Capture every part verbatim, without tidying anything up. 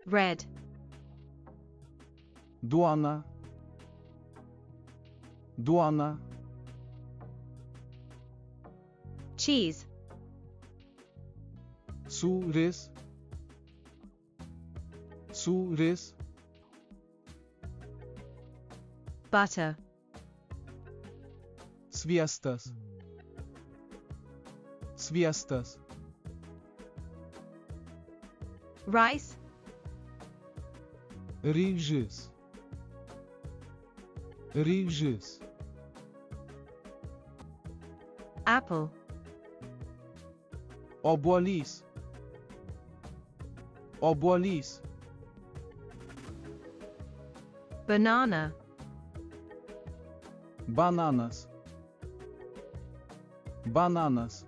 Red. Duona. Duona. Cheese. Sures. Sures. Butter. Sviestas. Sviestas. Rice. Ryžis. Ryžis. Apple. Obuolys. Obuolys. Banana. Bananas. Bananas.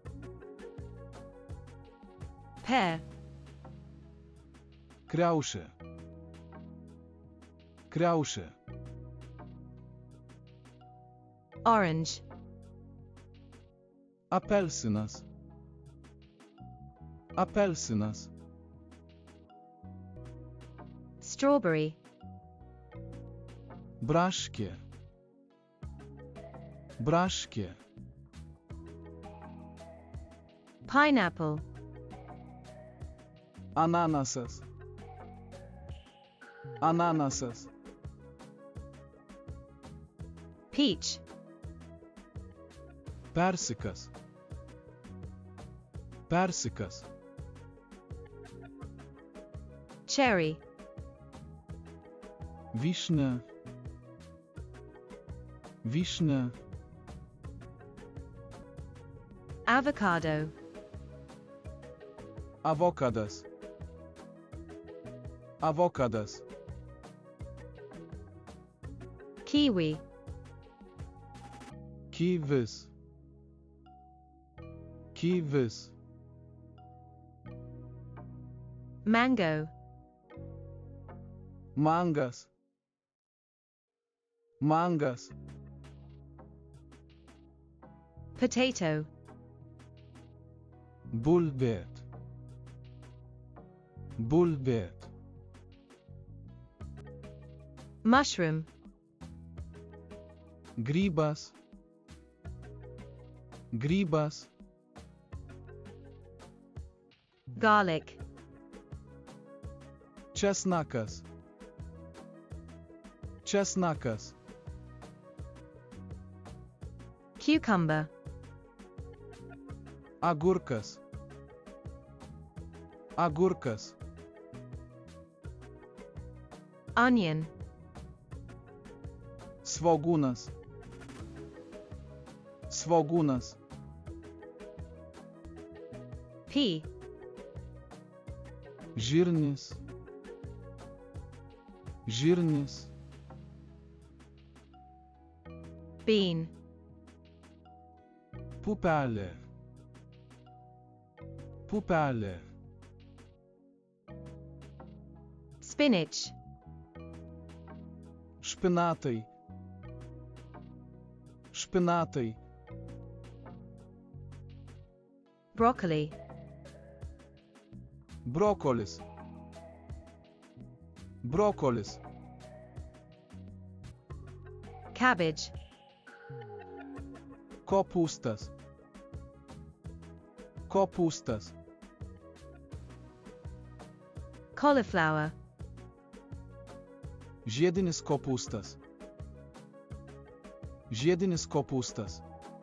Pear. Kriaušė. Kriaušė. Orange. Apelsinas. Apelsinas. Strawberry. Braškė. Braškė. Pineapple. Ananasas. Ananasas. Peach. Persikas. Persikas. Cherry. Vyšnia. Vyšnia. Avocado. Avokadas. Avokadas. Kiwi. Kivis. Kivis. Mango. Mangas. Mangas. Potato. Bulvēt. Bulvēt. Mushroom. Grybas. Grybas. Garlic. Česnakas. Česnakas. Cucumber. Agurkas. Agurkas. Onion. Svogūnas. Svogūnas. Pea. Žirnis. Žirnis. Bean. Pupelė. Pupelė. Spinach. Špinatai. Špinatai. Broccoli. Brokolis. Brokolis. Cabbage. Kopūstas. Kopūstas. Cauliflower. Žiedinis kopūstas. Žiedinis kopūstas.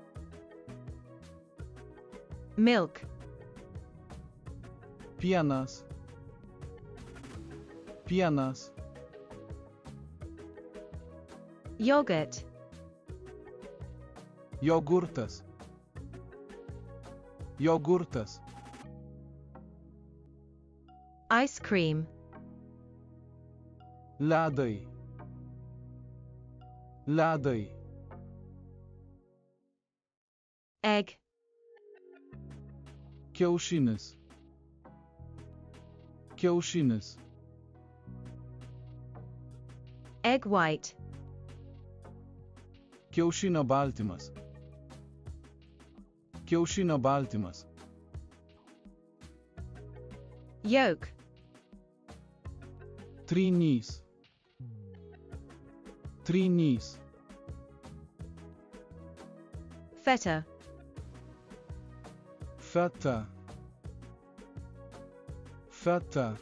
Milk. Pienas. Pienas. Yogurt. Jogurtas. Jogurtas. Ice cream. Ledai. Ledai. Egg. Kiaušinis. Kiaušinis. Egg white. Kiaušinio baltymas. Kiaušinio baltymas. Yolk. Trynys. Trynys. Feta. Feta. Feta.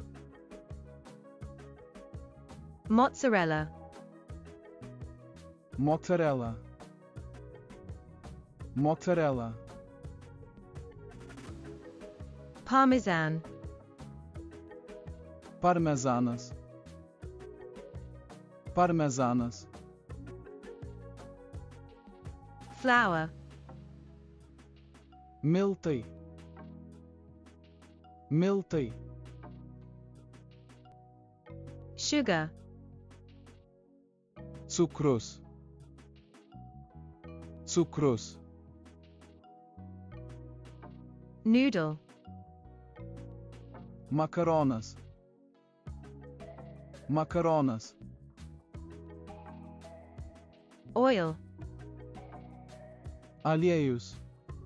Mozzarella. Mozzarella. Mozzarella. Parmesan. Parmezanas. Parmezanas. Flour. Miltai. Miltai. Sugar. Cukrus. Cukrus. Noodle. Makaronas. Makaronas. Oil. Aliejus.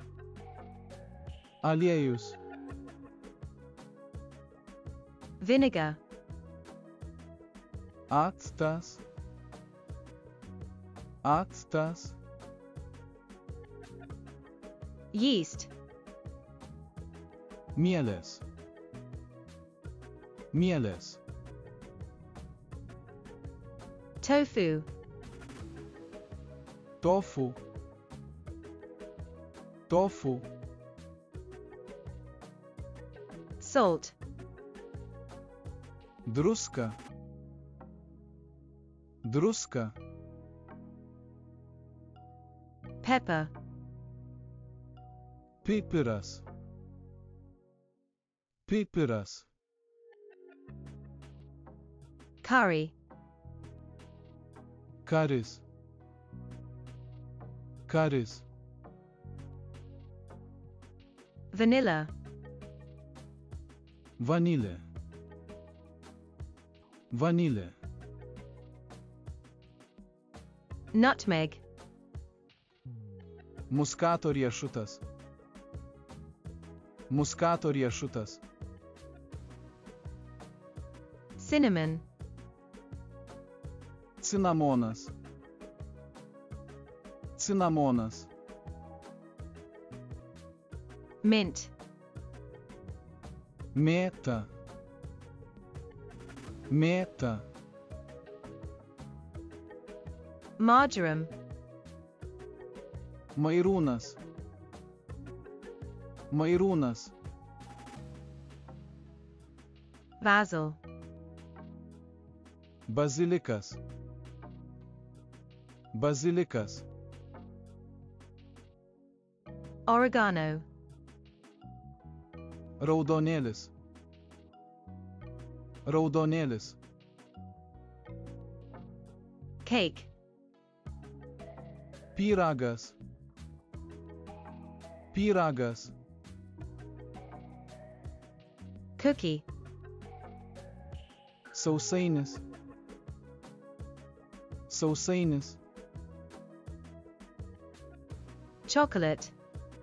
Aliejus. Vinegar. Actas. Actas. Yeast. Mieles. Mieles. Tofu. Tofu. Tofu. Salt. Druska. Druska. Pepper. Pipiras. Pipiras. Curry. Karis. Karis. Vanilla. Vanille. Vanille. Nutmeg. Muskato riešutas. Muskato riešutas. Cinnamon. Cinamonas. Cinamonas. Mint. Mėta. Mėta. Marjoram. Mairūnas. Mairūnas. Basil. Bazilikas. Bazilikas. Oregano. Raudonėlis. Raudonėlis. Cake. Pyragas. Pyragas. Cookie. Sausainis. Sausainis. Chocolate.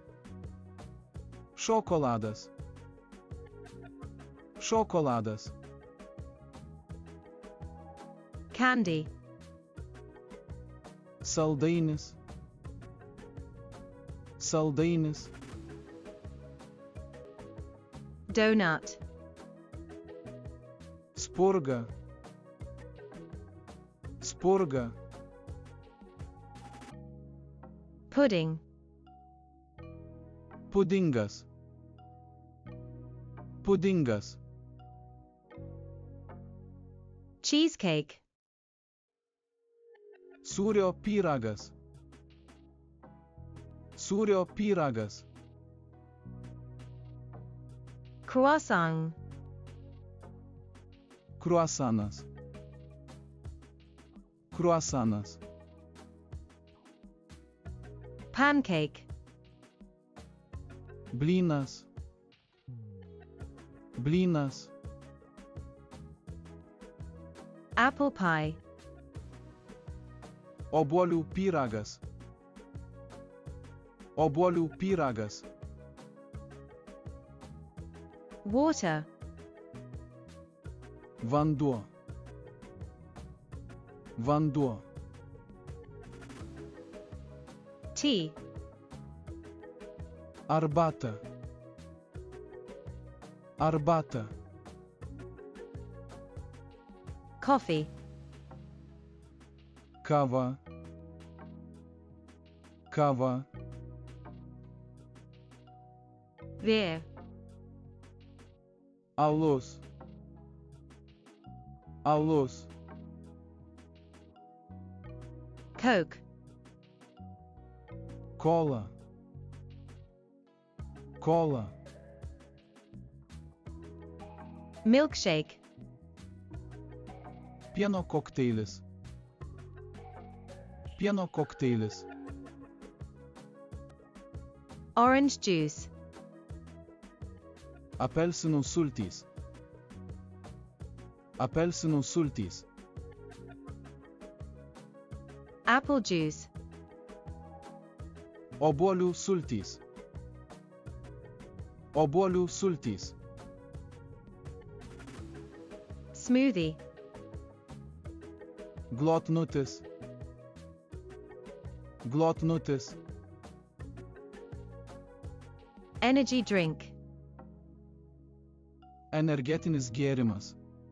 Šokoladas. Šokoladas. Candy. Saldainis. Saldainis. Donut. Spurga. Spurga. Pudding. Pudingas. Pudingas. Cheesecake. Sūrio pyragas. Sūrio pyragas. Croissant. Kruasanas. Kruasanas. Pancake. Blynas. Blynas. Apple pie. Obuolių pyragas. Obuolių pyragas. Water. Vanduo. Vanduo. Tea. Arbata. Arbata. Coffee. Kava. Kava. Beer. Alus. Alus. Coke. Cola. Cola. Milkshake. Pieno kokteilis. Pieno kokteilis. Orange juice. Apelsinų sultys. Apelsinų sultys. Apple juice. Obuolių sultys. Obuolių sultys. Smoothie. Glotnutis. Glotnutis. Energy drink. Energetinis gėrimas.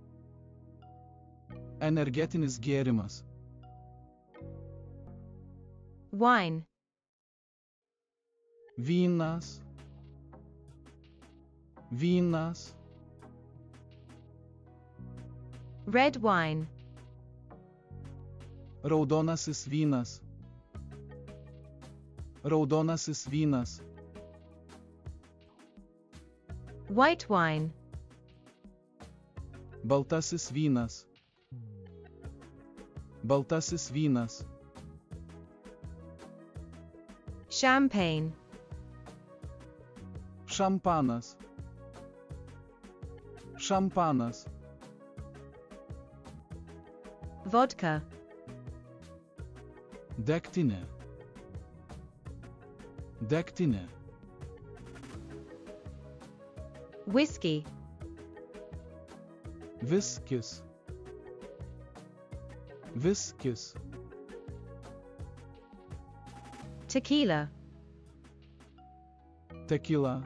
Energetinis gėrimas. Wine. Vynas. Vynas. Red wine. Raudonasis vynas. Raudonasis vynas. White wine. Baltasis vynas. Baltasis vynas. Champagne. Šampanas. Šampanas. Vodka. Degtinė. Degtinė. Whiskey. Viskis. Viskis. Tequila. Tequila.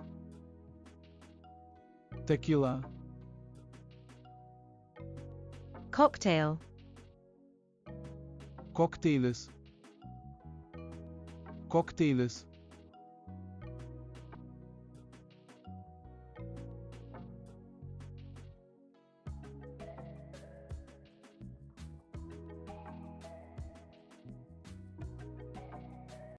Tequila. Cocktail. Kokteilis. Kokteilis.